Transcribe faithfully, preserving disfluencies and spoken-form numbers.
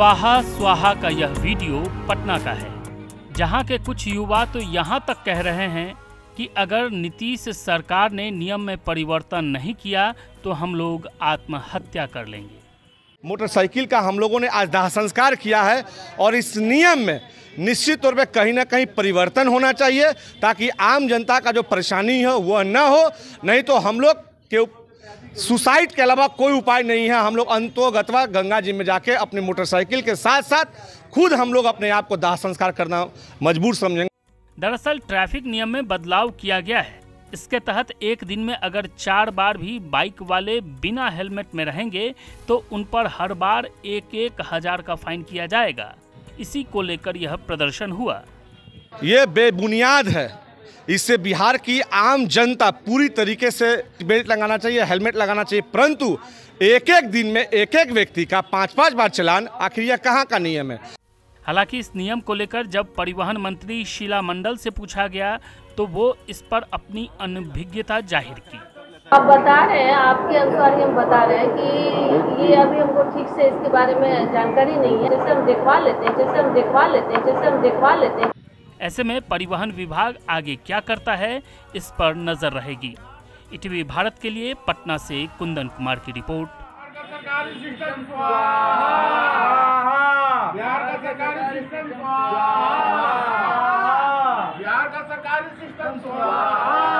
स्वाहा स्वाहा का यह वीडियो पटना का है, जहां के कुछ युवा तो यहां तक कह रहे हैं कि अगर नीतीश सरकार ने नियम में परिवर्तन नहीं किया तो हम लोग आत्महत्या कर लेंगे। मोटरसाइकिल का हम लोगों ने आज दाह संस्कार किया है और इस नियम में निश्चित तौर पे कहीं ना कहीं परिवर्तन होना चाहिए ताकि आम जनता का जो परेशानी है वह न हो। नहीं तो हम लोग के सुसाइड के अलावा कोई उपाय नहीं है। हम लोग अंतोगत्वा गंगा जी में जाके अपनी मोटरसाइकिल के साथ साथ खुद हम लोग अपने आप को दाह संस्कार करना मजबूर समझेंगे। दरअसल ट्रैफिक नियम में बदलाव किया गया है। इसके तहत एक दिन में अगर चार बार भी बाइक वाले बिना हेलमेट में रहेंगे तो उन पर हर बार एक एक हजार का फाइन किया जाएगा। इसी को लेकर यह प्रदर्शन हुआ। ये बेबुनियाद है। इससे बिहार की आम जनता पूरी तरीके से बेल्ट लगाना चाहिए, हेलमेट लगाना चाहिए, परंतु एक एक दिन में एक एक व्यक्ति का पाँच पाँच बार चलान, आखिर यह कहाँ का नियम है। हालांकि इस नियम को लेकर जब परिवहन मंत्री शीला मंडल से पूछा गया तो वो इस पर अपनी अनभिज्ञता जाहिर की। आप बता रहे हैं, आपके अनुसार ही हम बता रहे हैं कि ये अभी हमको ठीक से इसके बारे में जानकारी नहीं है। जैसे हम देखवा लेते हैं जैसे हम देखवा लेते हैं जैसे हम देखवा लेते हैं ऐसे में परिवहन विभाग आगे क्या करता है, इस पर नजर रहेगी। ईटीवी भारत के लिए पटना से कुंदन कुमार की रिपोर्ट। बिहार का सरकारी सिस्टम बिहार का सरकारी सिस्टम